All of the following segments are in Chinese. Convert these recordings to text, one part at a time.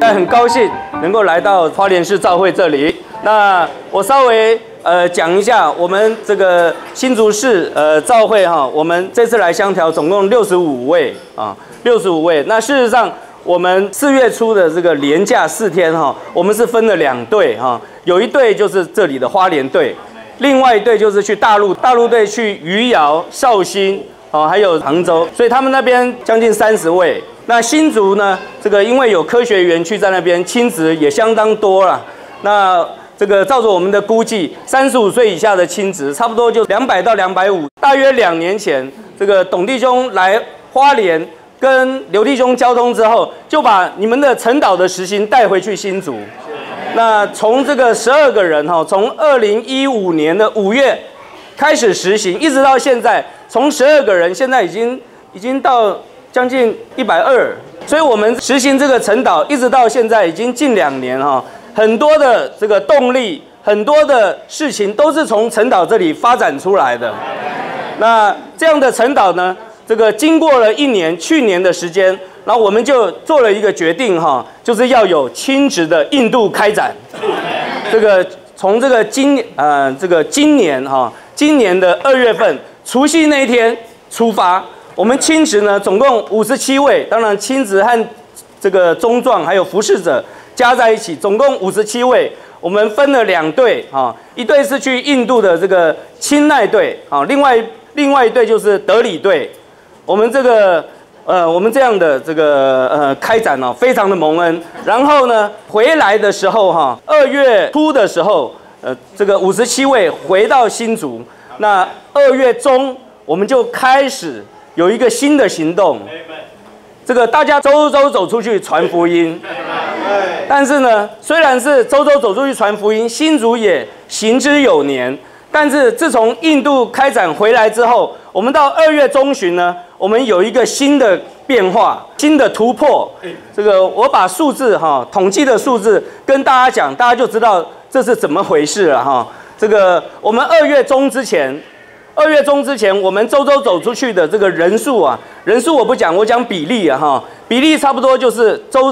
在很高兴能够来到花莲市教会这里。那我稍微讲一下我们这个新竹市教会哈，我们这次来相调总共65位啊，65位。那事实上我们4月初的这个连假4天哈，我们是分了2队哈，有一队就是这里的花莲队，另外一队就是去大陆队去余姚、绍兴还有杭州，所以他们那边将近30位。那新竹呢，这个因为有科学园区在那边，亲子也相当多了。那这个照着我们的估计，35岁以下的亲子差不多就200到250。大约2年前，这个董弟兄来花莲跟刘弟兄交通之后，就把你们的晨祷的实行带回去新竹。那从这个12个人哈，从2015年的5月开始实行，一直到现在，从12个人现在已经到将近120。所以我们实行这个晨祷，一直到现在已经近2年哈。很多的这个动力，很多的事情都是从晨祷这里发展出来的。那这样的晨祷呢，这个经过了1年，去年的时间，然后我们就做了一个决定哈，就是要有亲职的印度开展。这个从这个今年的2月份除夕那一天出发，我们亲职呢总共57位，当然亲职和这个中壮还有服侍者加在一起，总共57位。我们分了2队啊，一队是去印度的这个钦奈队啊，另外一队就是德里队。我们这样的这个开展哦，非常的蒙恩。然后呢，回来的时候哈，2月初的时候，这个57位回到新竹。那2月中我们就开始有一个新的行动。这个大家周走出去传福音，但是呢，虽然是周走出去传福音，新竹也行之有年。但是自从印度开展回来之后，我们到2月中旬呢，我们有一个新的变化、新的突破。这个我把数字统计的数字跟大家讲，大家就知道这是怎么回事了哈。这个我们2月中之前，我们周走出去的这个人数我不讲，我讲比例哈，比例差不多就是周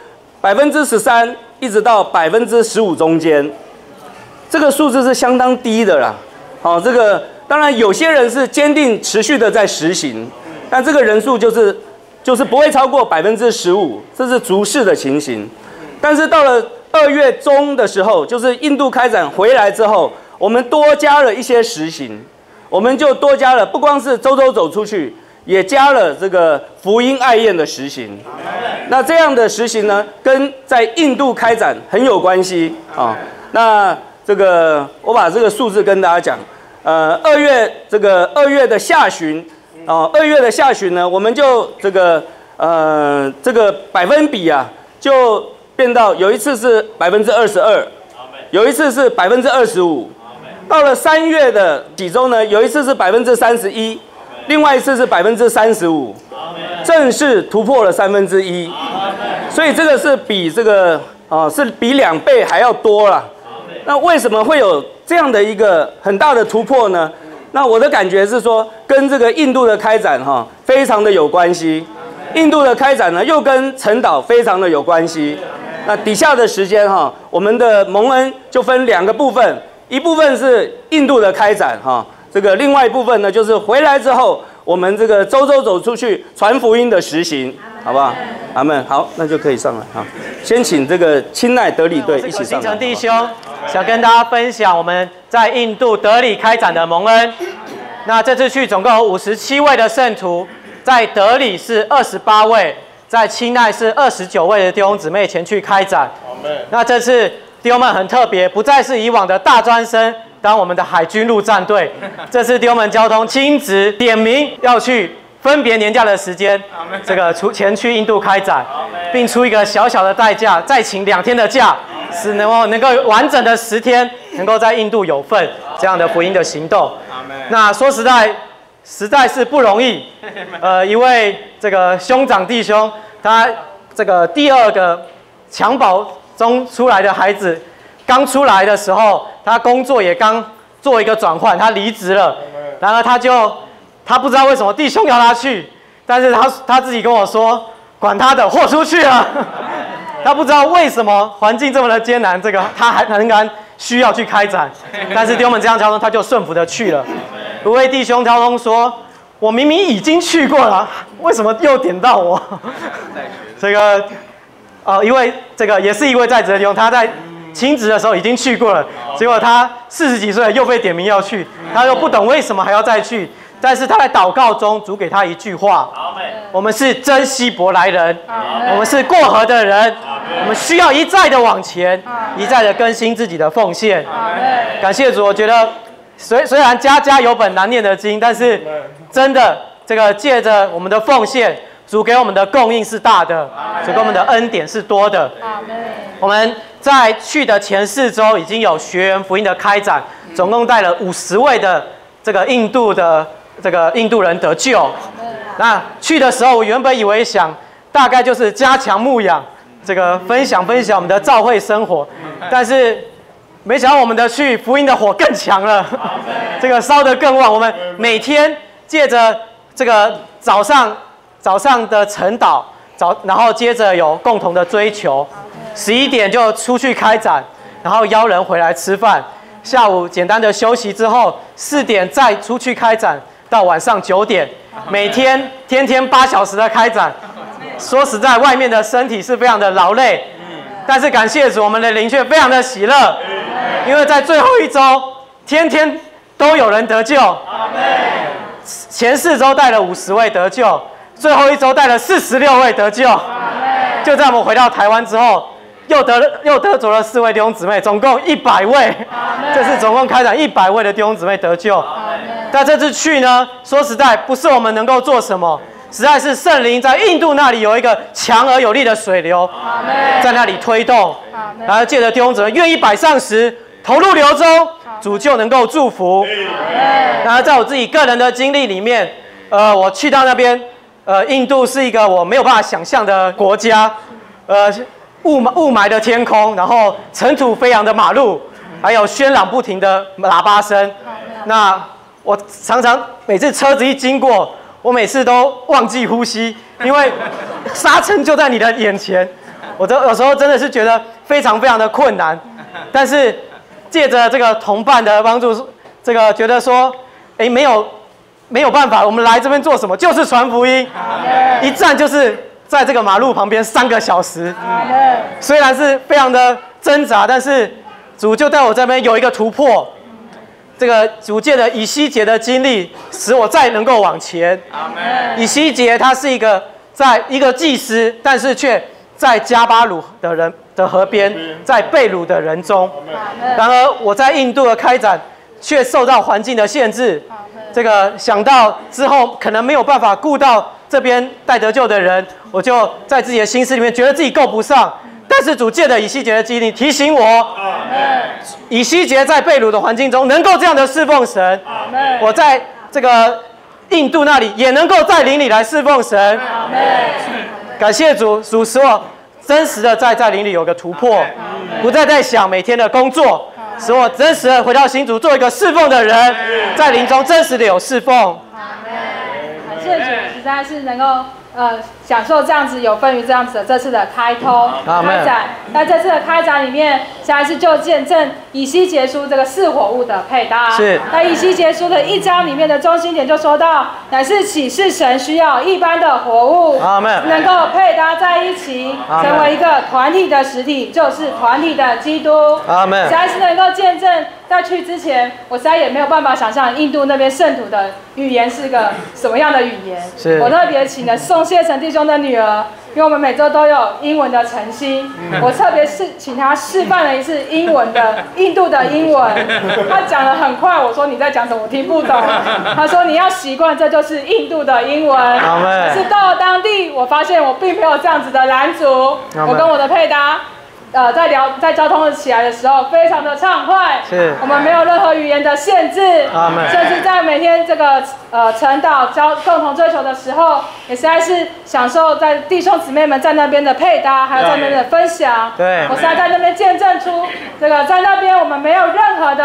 13%一直到15%中间，这个数字是相当低的啦。这个当然有些人是坚定持续的在实行，但这个人数就是不会超过15%，这是逐市的情形。但是到了2月中的时候，就是印度开展回来之后，我们多加了一些实行。我们就多加了，不光是周走出去，也加了这个福音爱宴的实行。那这样的实行呢，跟在印度开展很有关系啊。那这个我把这个数字跟大家讲。2月的下旬，2月的下旬呢，我们就这个百分比就变到有一次是22%，有一次是25%。到了3月的几周呢，有一次是31%，另外一次是35%，正式突破了1/3，所以这个是比2倍还要多了。那为什么会有这样的一个很大的突破呢？那我的感觉是说，跟这个印度的开展非常的有关系。印度的开展呢，又跟晨祷非常的有关系。那底下的时间我们的蒙恩就分2个部分。一部分是印度的开展这个另外一部分呢，就是回来之后我们这个周走出去传福音的实行，好不好？阿们。好，那就可以上来哈。先请这个钦奈德里队一起上来。 新城弟兄想跟大家分享我们在印度德里开展的蒙恩。那这次去总共有57位的圣徒，在德里是28位，在钦奈是29位的弟兄姊妹前去开展。那这次弟兄们很特别，不再是以往的大专生当我们的海军陆战队，这次弟兄们交通亲自点名要去分别年假的时间，这个前去印度开展，并出一个小小的代价，再请2天的假，是能够完整的10天，能够在印度有份这样的福音的行动。那说实在是不容易。一位这个兄长弟兄，他这个第2个襁褓中出来的孩子，刚出来的时候，他工作也刚做一个转换，他离职了。然而他不知道为什么弟兄要他去，但是他自己跟我说，管他的，豁出去了。 他不知道为什么环境这么的艰难，他还仍然需要去开展，但是弟兄们这样交通，他就顺服的去了。有位弟兄交通说：“我明明已经去过了，为什么又点到我？”也是一位在职的弟兄，他在亲职的时候已经去过了，结果他40几岁又被点名要去，他又不懂为什么还要再去。但是他在祷告中，主给他一句话：我们是真希伯来人，我们是过河的人，我们需要一再的往前，一再的更新自己的奉献。感谢主，我觉得虽然家家有本难念的经，但是真的借着我们的奉献，主给我们的供应是大的，主给我们的恩典是多的。我们在去的前4周已经有学员福音的开展，总共带了50位的印度人得救。那去的时候，我原本以为大概就是加强牧养，分享我们的教会生活，但是没想到我们的福音的火更强了，烧得更旺。我们每天借着早上的晨祷，然后接着有共同的追求，11点就出去开展，然后邀人回来吃饭，下午简单的休息之后，4点再出去开展。到晚上9点，每天8小时的开展，说实在，外面的身体是非常的劳累，但是感谢主，我们的灵却非常的喜乐，因为在最后1周，天天都有人得救。前4周带了50位得救，最后1周带了46位得救。就在我们回到台湾之后，又得着了4位弟兄姊妹，总共100位。这次总共开展100位的弟兄姊妹得救。但这次去呢，说实在不是我们能够做什么，实在是圣灵在印度那里有一个强而有力的水流，在那里推动，然后借着弟兄姊妹愿意摆上时，投入流中，主就能够祝福。然后在我自己个人的经历里面，我去到那边，印度是一个我没有办法想象的国家，雾霾的天空，然后尘土飞扬的马路，还有喧嚷不停的喇叭声。那我常常每次车子一经过，我每次都忘记呼吸，因为沙尘就在你的眼前。我有时候真的是觉得非常的困难，但是借着同伴的帮助，觉得说，没有办法，我们来这边做什么？就是传福音，一站就是在马路旁边3个小时。虽然是非常的挣扎，但是主就在我这边有一个突破。主借的以西结的经历，使我再能够往前。以西结他是一个祭司，但是却在加巴鲁的人的河边，在被掳的人中。然而我在印度的开展，却受到环境的限制。想到之后可能没有办法顾到这边带得救的人，我就在自己的心思里面觉得自己够不上。但是主借的以西结的经历提醒我，以西结在被掳的环境中能够这样的侍奉神，我在印度那里也能够在灵里来侍奉神。感谢主，主使我真实的在灵里有个突破，不再在想每天的工作，使我真实的回到新主，做一个侍奉的人，在灵中真实的有侍奉。 感谢主，实在是能够享受这样子有分于这样子的这次的开通开展。那这次的开展里面，现在是就见证以西结书4火物的配搭。 是。 那以西结书的1章里面的中心点就说到，乃是启示神需要一般的活物，能够配搭在一起，成为一个团体的实体，就是团体的基督。实在是能够见证。在去之前，我实在也没有办法想象印度那边圣徒的语言是个什么样的语言。我特别请了宋谢成弟兄的女儿，因为我们每周都有英文的晨星，我特别请他示范了一次印度的英文。他讲得很快，我说你在讲什么？我听不懂。他说你要习惯，这就是印度的英文。是到了当地，我发现我并没有这样子的拦阻。我跟我的配搭。在交通起来的时候，非常的畅快。我们没有任何语言的限制，甚至在每天晨祷共同追求的时候，也实在是享受在弟兄姊妹们在那边的配搭，还有在那边的分享。我实在在那边见证出在那边我们没有任何的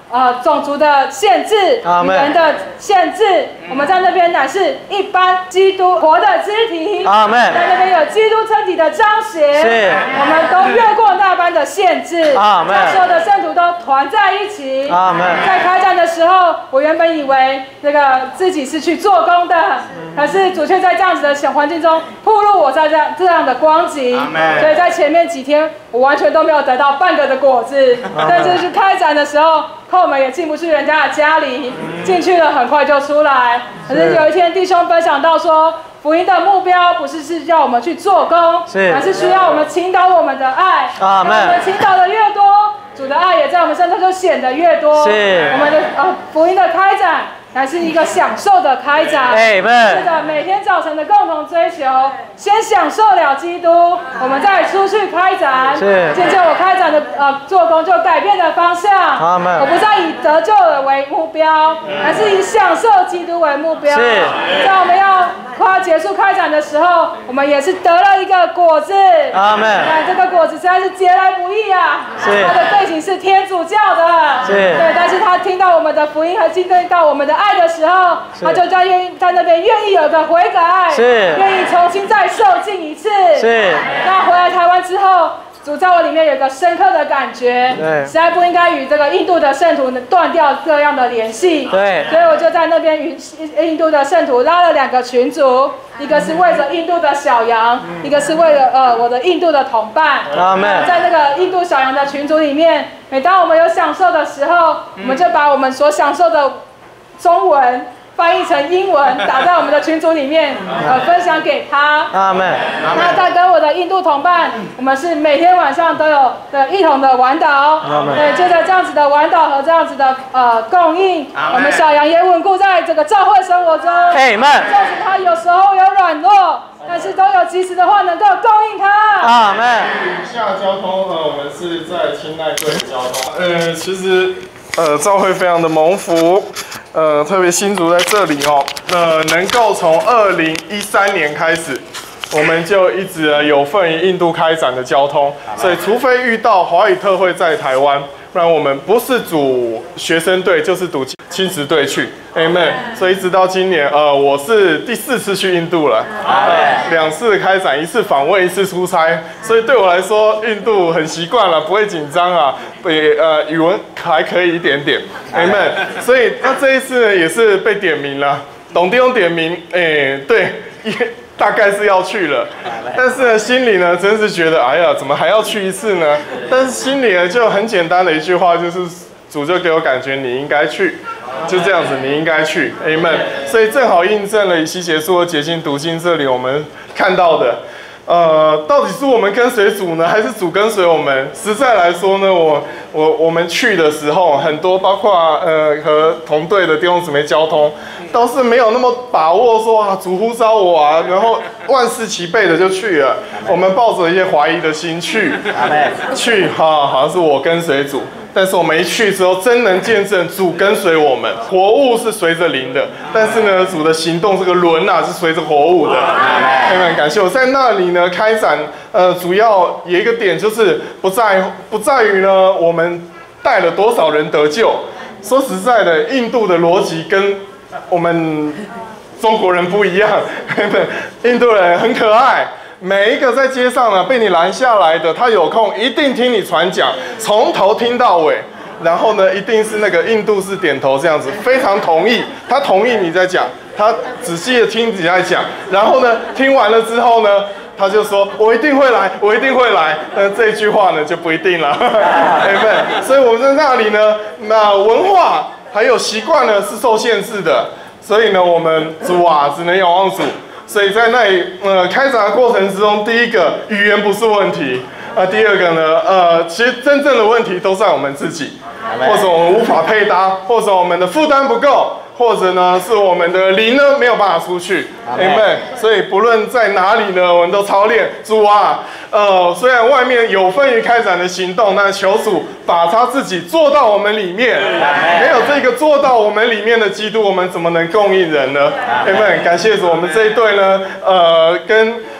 种族的限制、语言的限制，我们在那边乃是一般基督活的肢体。 阿门。 在那边有基督身体的彰显。 是。 我们都越过那般的限制。 阿门。 所有的圣徒都团在一起。 阿门。 在开战的时候，我原本以为自己是去做工的，可是主却在这样子的小环境中暴露我在这样的光景。所以在前面几天，我完全都没有得到半个的果子。但是去开展的时候，后门也进不去人家的家里，进去了很快就出来。可是有一天弟兄分享到说，福音的目标不是叫我们去做工，而是需要我们倾倒我们的爱。我们倾倒的越多，主的爱也在我们身上就显得越多。我们的福音的开展乃是一个享受的开展。是的，每天早晨的共同追求，先享受了基督，我们再出去开展。渐渐我开展的做工就改变了方向。我不再以得救为目标，而是以享受基督为目标。在我们要快结束开展的时候，我们也是得了一个果子。这个果子实在是结来不易啊！它的背景是天主教的。对，但是他听到我们的福音和听到我们的爱的时候，他就在那边愿意有个悔改，愿意重新再受浸一次。那回来台湾之后，主在我里面有个深刻的感觉，实在不应该与这个印度的圣徒断掉这样的联系。所以我就在那边与印度的圣徒拉了2个群组，一个是为着印度的小羊，一个是为了我的印度的同伴。在那个印度小羊的群组里面，每当我们有享受的时候，我们就把我们所享受的中文翻译成英文，打在我们的群组里面，分享给他。那他跟我的印度同伴，我们是每天晚上都有一同的晚祷。对，借着这样子的晚祷和这样子的供应，我们小羊也稳固在这个教会生活中。纵使他有时候有软弱，但是都有及时的话能够供应他。 以下交通我们是在清奈队交通。其实教会非常的蒙福。特别新竹在这里哦，能够从2013年开始，我们就一直有份于印度开展的交通，所以除非遇到华语特会在台湾，不然我们不是组学生队，就是组亲子队去 ，Amen。所以一直到今年，我是第4次去印度了，2次开展，1次访问，1次出差，所以对我来说，印度很习惯了，不会紧张啊，语文还可以一点点 ，Amen。所以那这一次呢，也是被点名了，董弟兄点名，对，大概是要去了，但是呢，心里呢，真是觉得，哎呀，怎么还要去一次呢？但是心里呢，就很简单的一句话，就是主就给我感觉你应该去。就这样子，你应该去 ，Amen。所以正好印证了以西结书和洁净读经这里我们看到的，到底是我们跟随主呢，还是主跟随我们？实在来说呢，我们去的时候，很多包括和同队的弟兄姊妹交通，都是没有那么把握说啊，主呼召我啊，然后万事齐备的就去了。我们抱着一些怀疑的心去，好像是我跟随主。但是我们一去之后，真能见证主跟随我们，活物是随着灵的，但是呢，主的行动这个轮是随着活物的。感谢我在那里呢开展，主要有一个点就是不在于呢我们带了多少人得救。说实在的，印度的逻辑跟我们中国人不一样，印度人很可爱。每一个在街上呢被你拦下来的，他有空一定听你传讲，从头听到尾。然后呢，一定是那个印度式点头这样子，非常同意。他同意你在讲，他仔细的听你在讲。然后呢，听完了之后呢，他就说：“我一定会来，我一定会来。”但这一句话呢就不一定了。Amen。所以我们在那里呢，那文化还有习惯呢是受限制的。所以呢，我们主只能仰望主。所以在那里开展的过程之中，第一个语言不是问题，第二个呢，其实真正的问题都在我们自己，或者我们无法配搭，或者我们的负担不够，或者呢是我们的灵呢没有办法出去 ，Amen。所以不论在哪里呢，我们都操练主虽然外面有份于开展的行动，但求主把他自己做到我们里面。没有这个做到我们里面的基督，我们怎么能供应人呢 ？Amen。感谢主，我们这一队呢，跟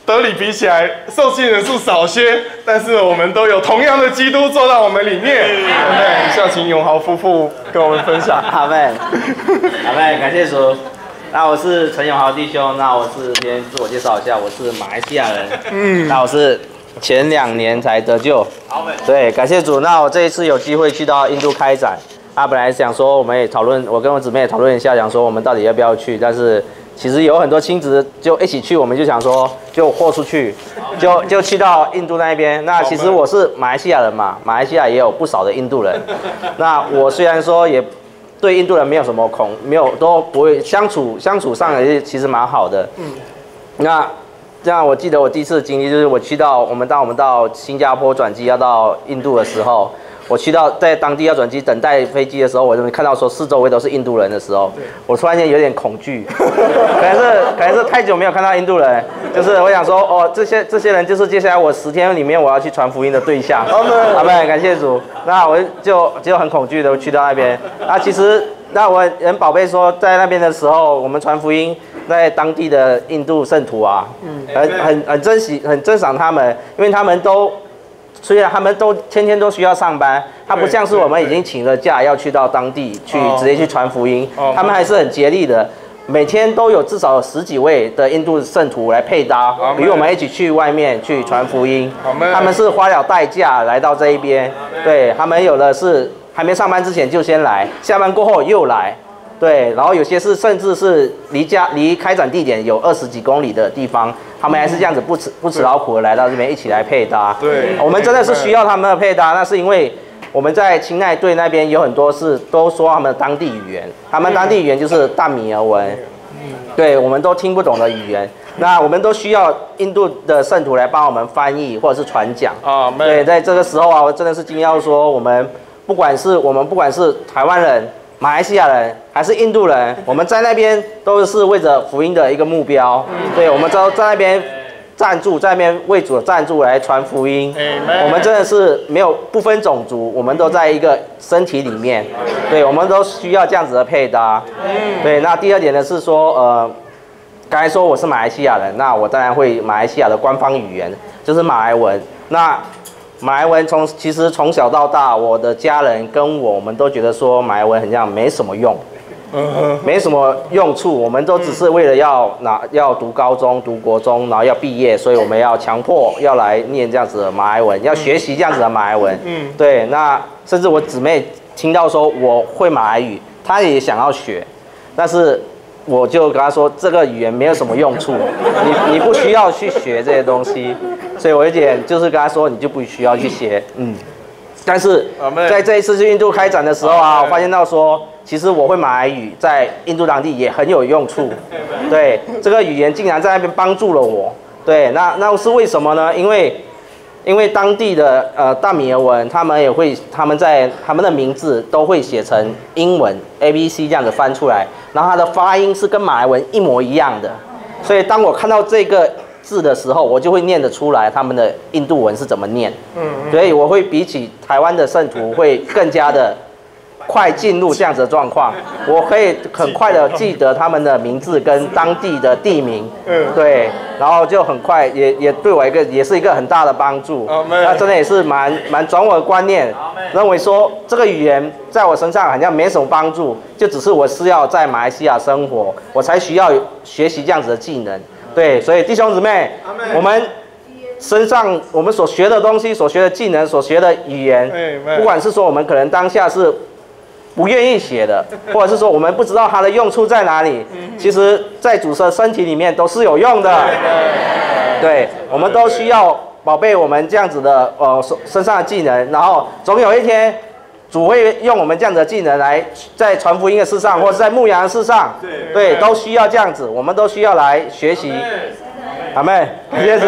德里比起来受信人数少些，但是我们都有同样的基督坐在我们里面。对，下请永豪夫妇跟我们分享。 阿们，阿们，感谢主。那我是陈永豪弟兄，那我是先自我介绍一下，我是马来西亚人。那我是前2年才得救。对，感谢主。那我这一次有机会去到印度开展，本来想说我们也讨论，我跟我姊妹也讨论一下，想说我们到底要不要去，但是其实有很多亲子就一起去，我们就想说就豁出去，就去到印度那边。那其实我是马来西亚人嘛，马来西亚也有不少的印度人。那我虽然说也对印度人没有什么都不会相处上也其实蛮好的。那这样我记得我第一次的经历就是当我们到新加坡转机要到印度的时候。我去到在当地要转机等待飞机的时候，我就看到说四周围都是印度人的时候，我突然间有点恐惧，可能是太久没有看到印度人，就是我想说哦，这些人就是接下来我10天里面我要去传福音的对象。阿们，感谢主。那我就很恐惧的去到那边。其实我很宝贝说，在那边的时候，我们传福音，在当地的印度圣徒很珍惜很珍赏他们，因为他们都。虽然他们都天天都需要上班，他不像是我们已经请了假要去到当地去直接去传福音，他们还是很竭力的，每天都有至少10几位的印度圣徒来配搭，与我们一起去外面去传福音。他们是花了代价来到这一边，对他们有的是还没上班之前就先来，下班过后又来。对，然后有些是甚至是离开展地点有20几公里的地方，他们还是这样子不辞劳苦的来到这边一起来配搭。对，我们真的是需要他们的配搭，那是因为我们在清奈队那边有很多都说他们的当地语言，他们当地语言就是大米尔文，对，我们都听不懂的语言，那我们都需要印度的圣徒来帮我们翻译或者是传讲。对，在这个时候我真的是惊讶说，我们不管是台湾人。马来西亚人还是印度人，我们在那边都是为着福音的一个目标。对，我们都在那边站住，在那边为主站住来传福音。我们真的是不分种族，我们都在一个身体里面。对，我们都需要这样子的配搭。对，那第二点呢是说，刚才说我是马来西亚人，那我当然会马来西亚的官方语言就是马来文。那马来文其实从小到大，我的家人跟我们都觉得说马来文很像没什么用，没什么用处。我们都只是为了要读高中、读国中，然后要毕业，所以我们要强迫要来念这样子的马来文，要学习这样子的马来文。对。那甚至我姊妹听到说我会马来语，她也想要学，但是我就跟她说这个语言没有什么用处，你不需要去学这些东西。所以我就是跟他说，你就不需要去学，但是在这一次去印度开展的时候我发现到说，其实我会马来语在印度当地也很有用处，对，这个语言竟然在那边帮助了我，对，那是为什么呢？因为当地的大米尔文，他们的名字都会写成英文 ABC 这样子翻出来，然后它的发音是跟马来文一模一样的，所以当我看到这个字的时候，我就会念得出来他们的印度文是怎么念。所以我会比起台湾的圣徒会更加的快进入这样子的状况，我可以很快的记得他们的名字跟当地的地名。对，然后就很快也对我也是一个很大的帮助。那真的也是蛮转我的观念，认为说这个语言在我身上好像没什么帮助，就只是我是要在马来西亚生活，我才需要学习这样子的技能。对，所以弟兄姊妹，我们身上我们所学的东西、所学的技能、所学的语言，不管是说我们可能当下是不愿意学的，或者是说我们不知道它的用处在哪里，其实在主的身体里面都是有用的。对，我们都需要宝贝我们这样子的身上的技能，然后总有一天主会用我们这样的技能来在传福音的事上，或者在牧羊的事上，对，都需要这样子，我们都需要来学习。阿妹，感谢主。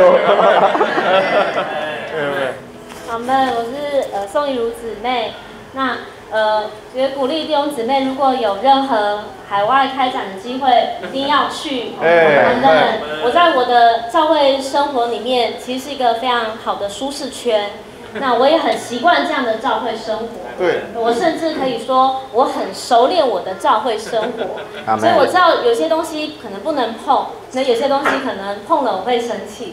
阿妹，我是宋怡如姊妹。那也鼓励弟兄姊妹，如果有任何海外开展的机会，一定要去。我在我的教会生活里面，其实是一个非常好的舒适圈。那我也很习惯这样的教会生活，对，我甚至可以说我很熟练我的教会生活，所以我知道有些东西可能不能碰，那有些东西可能碰了我会生气。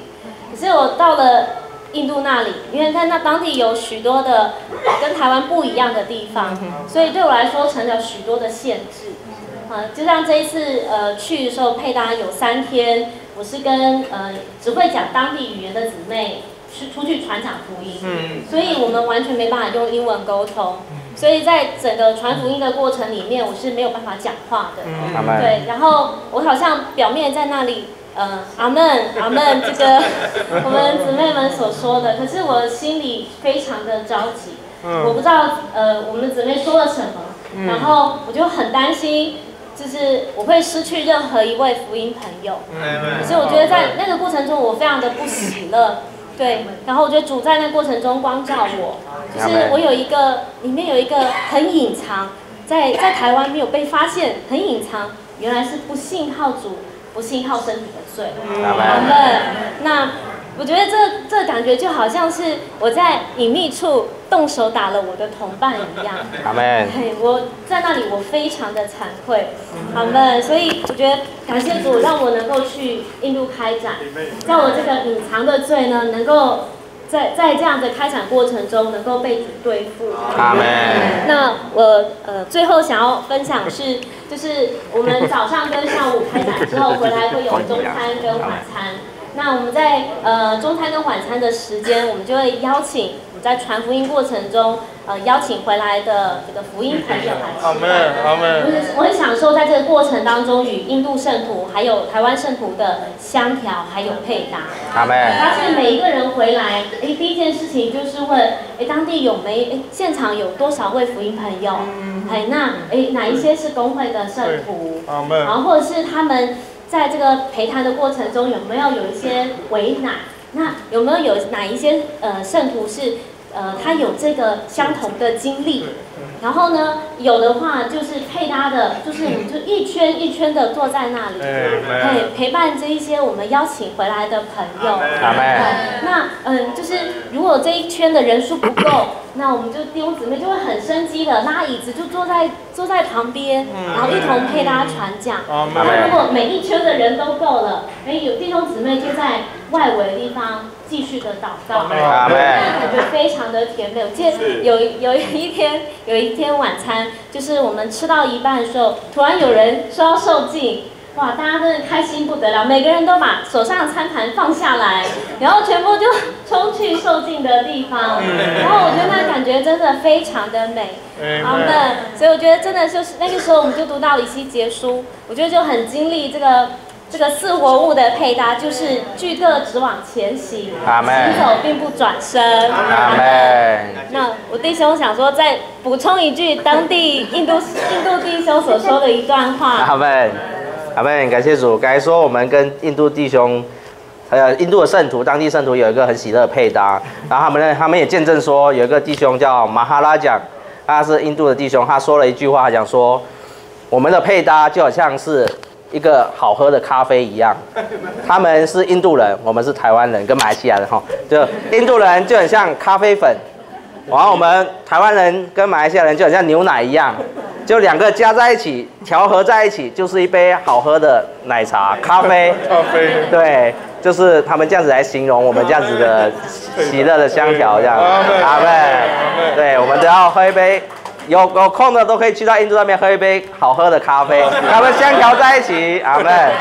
可是我到了印度那里，因为在那当地有许多的跟台湾不一样的地方，所以对我来说成了许多的限制。就像这一次去的时候，配搭有3天，我是跟只会讲当地语言的姊妹出去传讲福音，所以我们完全没办法用英文沟通，所以在整个传福音的过程里面，我是没有办法讲话的。对，然后我好像表面在那里。阿门，阿门，这个我们姊妹们所说的，可是我心里非常的着急，我不知道我们姊妹说了什么，然后我就很担心，就是我会失去任何一位福音朋友，可是我觉得在那个过程中我非常的不喜乐，对，然后我觉得主在那过程中光照我，就是我有一个里面有一个很隐藏，在台湾没有被发现，很隐藏，原来是不信靠主。不信靠身体的罪，那我觉得这感觉就好像是我在隐秘处动手打了我的同伴一样。 阿门。 我在那里我非常的惭愧，阿门。所以我觉得感谢主让我能够去印度开展，让我这个隐藏的罪呢，能够在这样的开展过程中能够被主对付。 阿门。 那我最后想要分享是。就是我们早上跟下午开展之后回来会有中餐跟晚餐。那我们在中餐跟晚餐的时间，我们就会邀请我们在传福音过程中，邀请回来的这个福音朋友来吃饭。我很享受在这个过程当中与印度圣徒还有台湾圣徒的相调还有配搭。 阿门。 发现每一个人回来，第一件事情就是问，当地有没现场有多少位福音朋友？哪一些是公会的圣徒？然后或者是他们在这个陪谈的过程中有没有一些为难？那有没有哪一些圣徒是他有这个相同的经历？然后呢，有的话就是配搭的，就是我们就一圈一圈的坐在那里，陪伴这一些我们邀请回来的朋友。那就是如果这一圈的人数不够，那我们就弟兄姊妹就会很生机的拉椅子，就坐在旁边，然后一同陪大家传讲。那如果每一圈的人都够了，有弟兄姊妹就在外围的地方继续的祷告，感觉非常的甜美。我记得有一天晚餐，就是我们吃到一半的时候，突然有人说要受浸。哇，大家真的开心不得了，每个人都把手上的餐盘放下来，然后全部就冲去受浸的地方，然后我觉得那感觉真的非常的美，好的，所以我觉得真的就是那个时候我们就读到以西结书，我觉得就很经历这个四活物的配搭，就是俱各直往前行，行走并不转身。阿门。那我弟兄想说，再补充一句当地印度弟兄所说的一段话。 阿门。阿们，感谢主。刚才说我们跟印度弟兄，印度的圣徒，当地圣徒有一个很喜乐的配搭。然后他们也见证说，有一个弟兄叫马哈拉奖，他是印度的弟兄，他说了一句话，他讲说，我们的配搭就好像是一个好喝的咖啡一样。他们是印度人，我们是台湾人跟马来西亚人哈，就印度人就很像咖啡粉，然后我们台湾人跟马来西亚人就很像牛奶一样。就两个加在一起，调和在一起，就是一杯好喝的奶茶、咖啡。对，就是他们这样子来形容我们这样子的喜乐的香调，这样。阿们。对，我们都要喝一杯，有空的都可以去到印度那边喝一杯好喝的咖啡，他们相调在一起。阿们。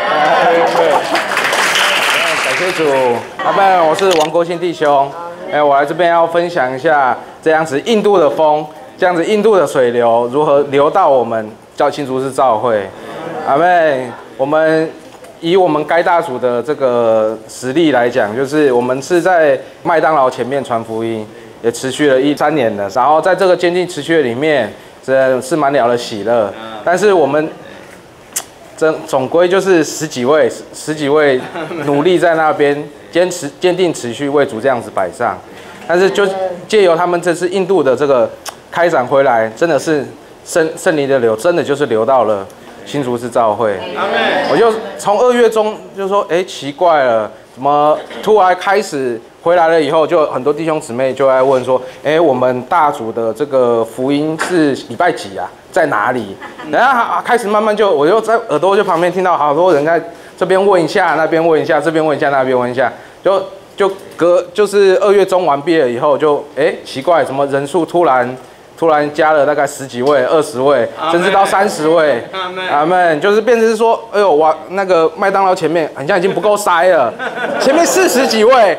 感谢主。阿们，我是王国信弟兄。我来这边要分享一下这样子印度的风。这样子，印度的水流如何流到我们新竹市教会？阿们，我们以我们该大组的这个实力来讲，就是我们是在麦当劳前面传福音，也持续了3年了。然后在这个坚定持续的里面，真是满了的喜乐。但是我们总归就是十几位努力在那边坚定持续为主这样子摆上。但是就借由他们这次印度的这个开展回来，真的是圣灵的流，真的就是流到了新竹市教会。我就从2月中就说，奇怪了，怎么突然开始回来了以后，就很多弟兄姊妹就在问说，我们大组的这个福音是礼拜几啊？在哪里？然后开始慢慢我就在耳朵旁边听到好多人在这边问一下，那边问一下，这边问一下，那边问一下，就就是2月中完毕了以后就奇怪，怎么人数突然加了大概10几位、20位，甚至到30位。阿们，就是变成是说，哎呦，哇，那个麦当劳前面好像已经不够塞了，前面40几位，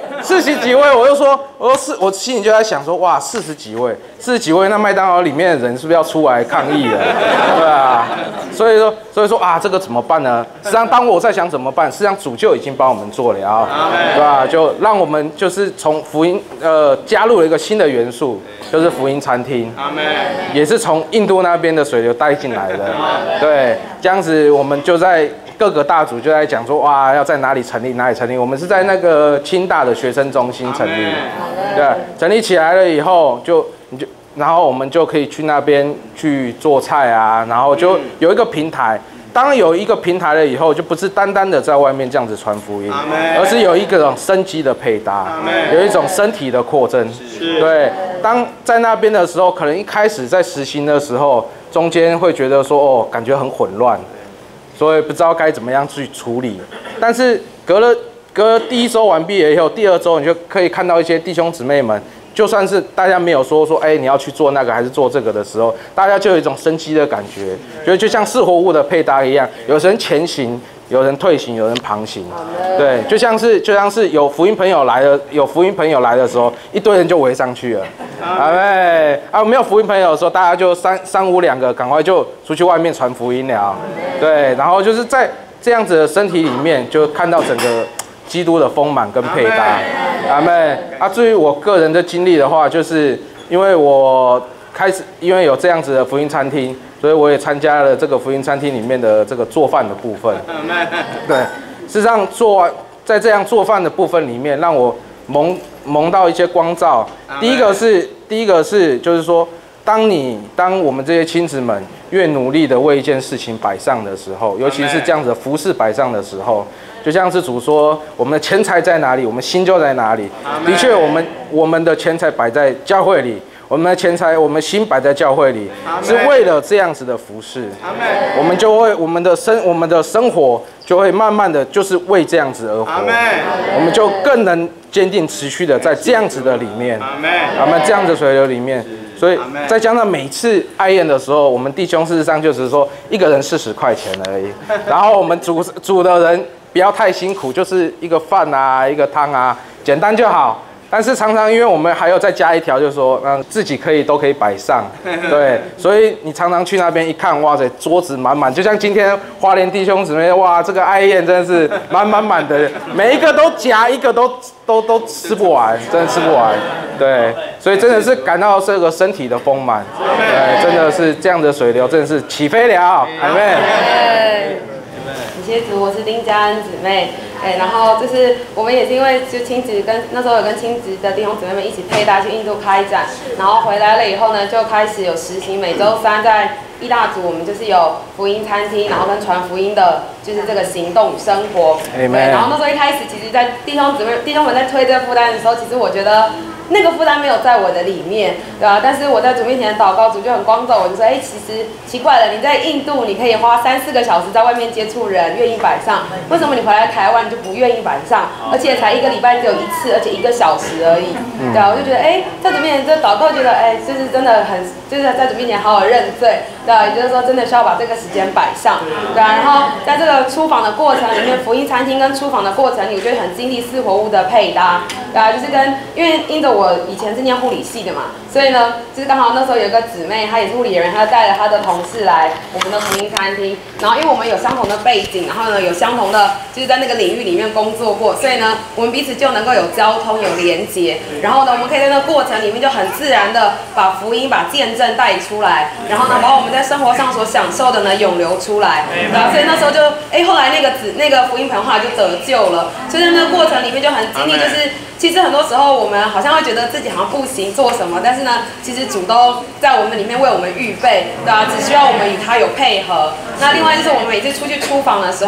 我心里就在想说，哇，40几位，那麦当劳里面的人是不是要出来抗议了？对啊，所以说啊，这个怎么办呢？实际上，当我在想怎么办，实际上主就已经帮我们做了，对吧？就让我们就是从福音加入了一个新的元素，就是福音餐厅。也是从印度那边的水流带进来的，对，这样子我们就在各个大组就在讲说，哇，要在哪里成立？我们是在那个清大的学生中心成立，对，成立起来了以后然后我们就可以去那边去做菜啊，然后就有一个平台。当有一个平台了以后，就不是单单的在外面这样子传福音，而是有一种生机的配搭，有一种身体的扩增。对，当在那边的时候，可能一开始在实行的时候，中间会觉得说，哦，感觉很混乱，所以不知道该怎么样去处理。但是隔第1周完毕了以后，第2周你就可以看到一些弟兄姊妹们。就算是大家没有说你要去做那个还是做这个的时候，大家就有一种生机的感觉，就像是活物的配搭一样，有人前行，有人退行，有人旁行，对，就像是有福音朋友来的时候，一堆人就围上去了，没有福音朋友的时候，大家就三五2个，赶快就出去外面传福音了，对，然后就是在这样子的身体里面，就看到整个基督的丰满跟配搭。阿们啊！至于我个人的经历的话，就是因为因为有这样子的福音餐厅，所以我也参加了这个福音餐厅里面的这个做饭的部分。对，事实上在这样做饭的部分里面，让我蒙到一些光照。第一个是就是说，当我们这些亲子们越努力的为一件事情摆上的时候，尤其是这样子的服事摆上的时候。就像是主说，我们的钱财在哪里，我们心就在哪里。的确，我们的钱财摆在教会里，我们的钱财，我们心摆在教会里，是为了这样子的服事。我们就会我们的生活就会慢慢的就是为这样子而活。我们就更能坚定持续的在这样子的里面，这样的水流里面。所以再加上每次爱宴的时候，我们弟兄事实上就是说一个人40块钱而已，然后我们煮的人。不要太辛苦，就是一个饭啊，一个汤啊，简单就好。但是常常因为我们还有再加一条，就是说，自己都可以摆上，对，所以你常常去那边一看，哇塞，桌子满满，就像今天花莲弟兄姊妹，哇，这个爱宴真的是满的，每一个都夹，一个都吃不完，真的吃不完，对，所以真的是感到这个身体的丰满，对，真的是这样的水流，真的是起飞了，阿们。 感谢主，我是丁佳恩姊妹，然后就是我们也是因为就亲子那时候有跟亲子的弟兄姊妹们一起配搭去印度开展，然后回来了以后呢，就开始有实行每周3在一大组，我们就是有福音餐厅，然后跟传福音的，就是这个行动生活。对，然后那时候一开始，其实在弟兄们在推这个负担的时候，其实我觉得。那个负担没有在我的里面，对吧？但是我在主面前祷告，主就很光照我，就说：其实奇怪了，你在印度你可以花3、4个小时在外面接触人，愿意摆上，为什么你回来台湾就不愿意摆上？而且才1个礼拜只有1次，而且1个小时而已，对啊，我就觉得，在主面前这祷告，觉得，就是真的很，就是在主面前好好认罪，对啊，也就是说，真的需要把这个时间摆上，对啊。然后在这个出访的过程里面，福音餐厅跟出访的过程里，我觉得很经历4活物的配搭，对啊，就是因为因着我以前是念护理系的嘛，所以呢，就是刚好那时候有一个姊妹，她也是护理人，她带了她的同事来我们的福音餐厅，然后因为我们有相同的背景，然后呢有相同的就是在那个领域里面工作过，所以呢我们彼此就能够有交通有连结，然后呢我们可以在那个过程里面就很自然的把福音把见证带出来，然后呢把我们在生活上所享受的呢涌流出来，然后所以那时候就后来那个福音朋友后来就得救了，所以在那个过程里面就很经历，就是其实很多时候我们好像会觉得自己好像不行做什么，但是呢，其实主都在我们里面为我们预备，对啊，只需要我们与他有配合。那另外就是我们每次出去出访的时候，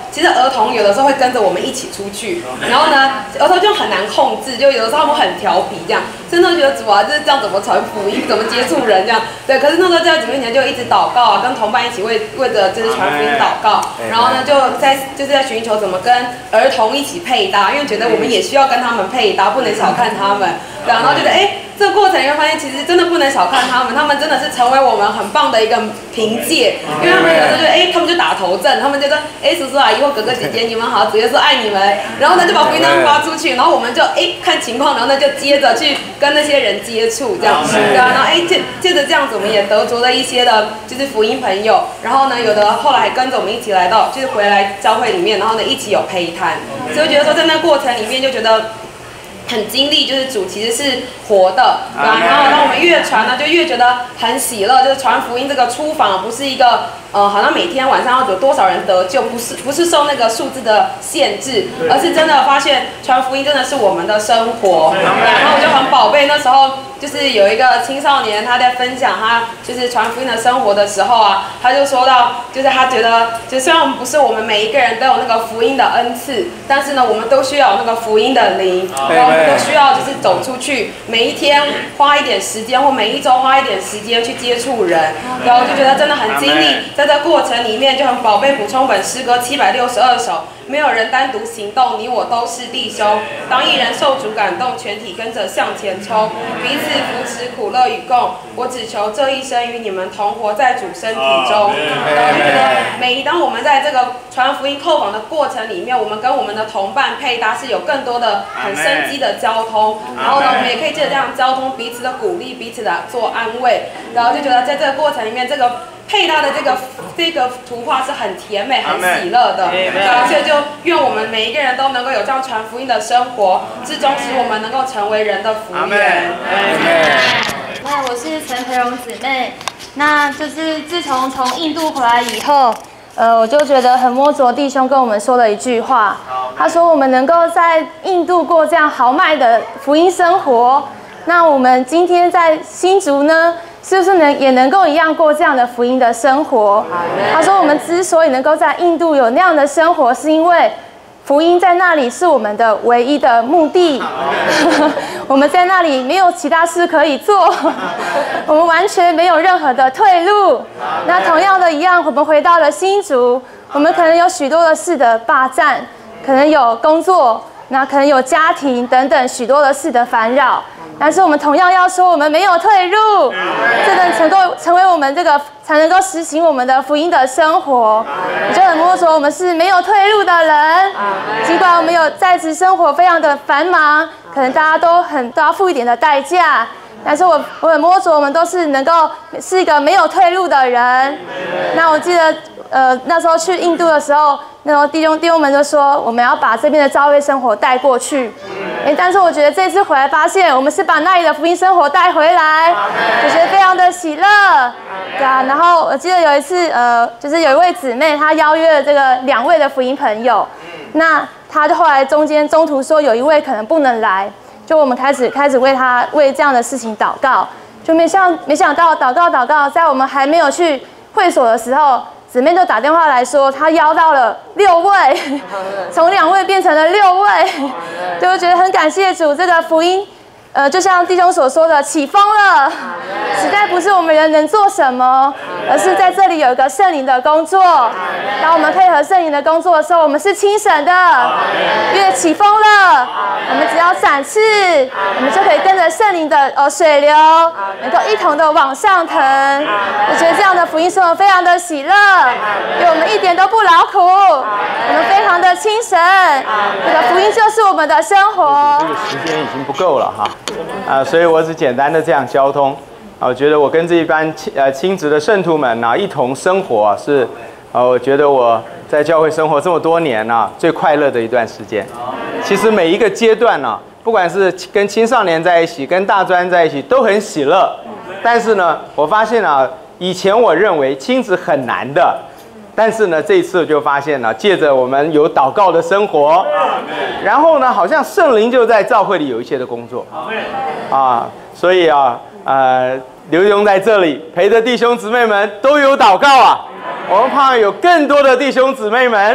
其实儿童有的时候会跟着我们一起出去，然后呢，儿童就很难控制，就有的时候他们很调皮这样，真的觉得主啊，就是这样怎么传福音，怎么接触人这样。对，可是那时候在姊妹前就一直祷告啊，跟同伴一起为着就是传福音祷告，然后呢就是在寻求怎么跟儿童一起配搭，因为觉得我们也需要跟他们配搭，不能小看他们。对，然后觉得这个过程你会发现，其实真的不能小看他们，他们真的是成为我们很棒的一个凭借，因为他们有的时候就他们就打头阵，他们就说叔叔阿姨或哥哥姐姐你们好，主耶稣爱你们，然后呢就把福音发出去，然后我们就看情况，然后呢就接着去跟那些人接触这样，对啊，然后借着这样子，我们也得着了一些的就是福音朋友，然后呢有的后来还跟着我们一起来到就是回来教会里面，然后呢一起有陪谈，所以我觉得说在那过程里面就觉得很经历，就是主其实是活的，对吧？然后当我们越传呢，就越觉得很喜乐，就是传福音这个出访不是一个好像每天晚上要有多少人得救，不是受那个数字的限制，而是真的发现传福音真的是我们的生活。然后我就很宝贝那时候。就是有一个青少年，他在分享他就是传福音的生活的时候啊，他就说到，就是他觉得，就虽然不是我们每一个人都有那个福音的恩赐，但是呢，我们都需要有那个福音的灵，然后我们都需要就是走出去，每一天花一点时间，或每一周花一点时间去接触人，然后就觉得真的很经历，在这过程里面就很宝贝补充本诗歌762首。没有人单独行动，你我都是弟兄。当一人受主感动，全体跟着向前冲，彼此扶持，苦乐与共。我只求这一生与你们同活在主身体中。然后就觉得当我们在这个传福音叩访的过程里面，我们跟我们的同伴配搭是有更多的很生机的交通。然后呢，我们也可以借着这样交通彼此的鼓励，彼此的做安慰。然后就觉得在这个过程里面，这个配搭的这个图画是很甜美、很喜乐的，所以就愿我们每一个人都能够有这样传福音的生活，至终使我们能够成为人的福源。 那我是陈培荣姊妹，那就是自从印度回来以后，我就觉得很摸着弟兄跟我们说了一句话，他说我们能够在印度过这样豪迈的福音生活，那我们今天在新竹呢？是不是也能够一样过这样的福音的生活？他说，我们之所以能够在印度有那样的生活，是因为福音在那里是我们的唯一的目的。我们在那里没有其他事可以做，我们完全没有任何的退路。那同样的一样，我们回到了新竹，我们可能有许多的事的霸占，可能有工作，那可能有家庭等等许多的事的烦扰。但是我们同样要说，我们没有退路，这能够成为我们这个才能够实行我们的福音的生活。我就很摸着我们是没有退路的人，尽管我们有在职生活非常的繁忙，可能大家都要付一点的代价，但是我很摸着我们都是能够是一个没有退路的人。那我记得那时候去印度的时候，那时候弟兄们就说我们要把这边的教会生活带过去。但是我觉得这次回来发现，我们是把那里的福音生活带回来，我觉得非常的喜乐。对啊，然后我记得有一次，就是有一位姊妹，她邀约了这个2位的福音朋友，那她就后来中途说有一位可能不能来，就我们开始为这样的事情祷告，就没想到祷告，在我们还没有去会所的时候。姊妹就打电话来说，她邀到了6位，从2位变成了6位，就觉得很感谢主，这个福音，就像弟兄所说的，起风了，实在不是我们人能做什么，而是在这里有一个圣灵的工作。当我们配合圣灵的工作的时候，我们是轻省的，因为起风了，我们只要展翅，我们就可以跟着圣灵的水流，能够一同的往上腾。我觉得这样的福音生活非常的喜乐，因为我们一点都不劳苦，我们非常的轻省。这个福音就是我们的生活。 这个时间已经不够了哈，所以我只简单的这样交通。我觉得我跟这一班亲职的圣徒们一同生活是，我觉得我在教会生活这么多年最快乐的一段时间。其实每一个阶段不管是跟青少年在一起，跟大专在一起，都很喜乐。但是呢，我发现以前我认为亲职很难的，但是呢，这一次我就发现借着我们有祷告的生活，然后呢，好像圣灵就在教会里有一些的工作，所以刘墉在这里陪着弟兄姊妹们都有祷告我们盼望有更多的弟兄姊妹们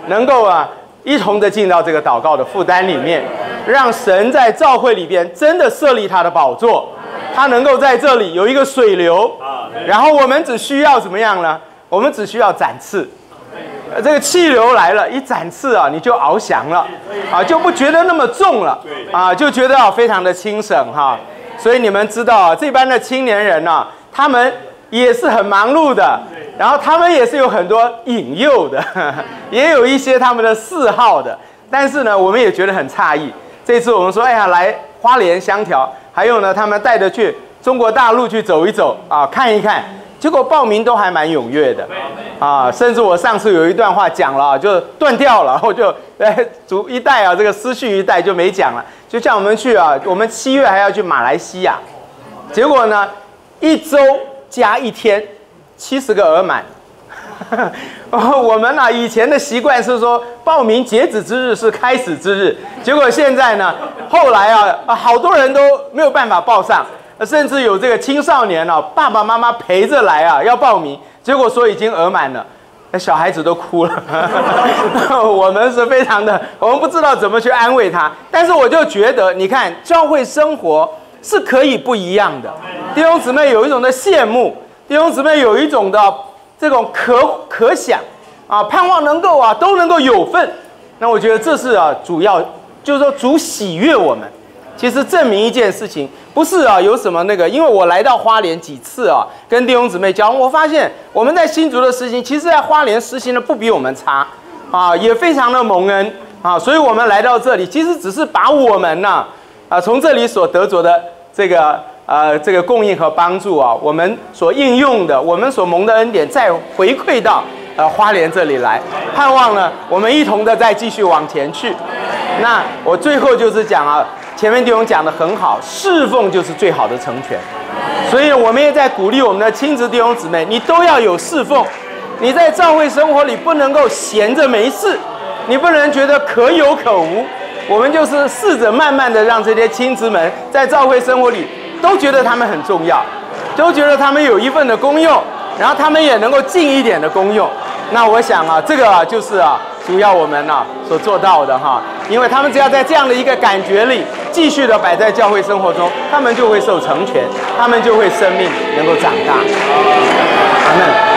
能够一同的进到这个祷告的负担里面，让神在教会里边真的设立他的宝座，他能够在这里有一个水流，然后我们只需要怎么样呢？我们只需要展翅，这个气流来了，一展翅你就翱翔了，就不觉得那么重了，就觉得非常的轻省哈。所以你们知道这班的青年人他们也是很忙碌的，然后他们也是有很多引诱的，也有一些他们的嗜好的，但是呢，我们也觉得很诧异。这次我们说，哎呀，来花莲香条，还有呢，他们带着去中国大陆去走一走看一看，结果报名都还蛮踊跃的甚至我上次有一段话讲了就断掉了，我就逐一带这个思绪一带就没讲了。就像我们去我们7月还要去马来西亚，结果呢1周加1天70个额满。我们以前的习惯是说报名截止之日是开始之日，结果现在呢，后来好多人都没有办法报上，甚至有这个青少年爸爸妈妈陪着来要报名，结果说已经额满了。小孩子都哭了，我们是非常的，我们不知道怎么去安慰他。但是我就觉得，你看教会生活是可以不一样的。弟兄姊妹有一种的羡慕，弟兄姊妹有一种的这种可想盼望能够都能够有份。那我觉得这是主要，就是说主喜悦我们。其实证明一件事情，不是有什么那个，因为我来到花莲几次跟弟兄姊妹交往，我发现我们在新竹的实行，其实在花莲实行的不比我们差也非常的蒙恩所以我们来到这里，其实只是把我们从这里所得着的这个供应和帮助我们所应用的，我们所蒙的恩典，再回馈到花莲这里来，盼望呢我们一同的再继续往前去。那我最后就是讲前面弟兄讲得很好，侍奉就是最好的成全。所以我们也在鼓励我们的亲子弟兄姊妹，你都要有侍奉。你在教会生活里不能够闲着没事，你不能觉得可有可无。我们就是试着慢慢的让这些亲子们在教会生活里都觉得他们很重要，都觉得他们有一份的功用，然后他们也能够尽一点的功用。那我想这个就是主要我们所做到的因为他们只要在这样的一个感觉里继续的摆在教会生活中，他们就会受成全，他们就会生命能够长大。阿们。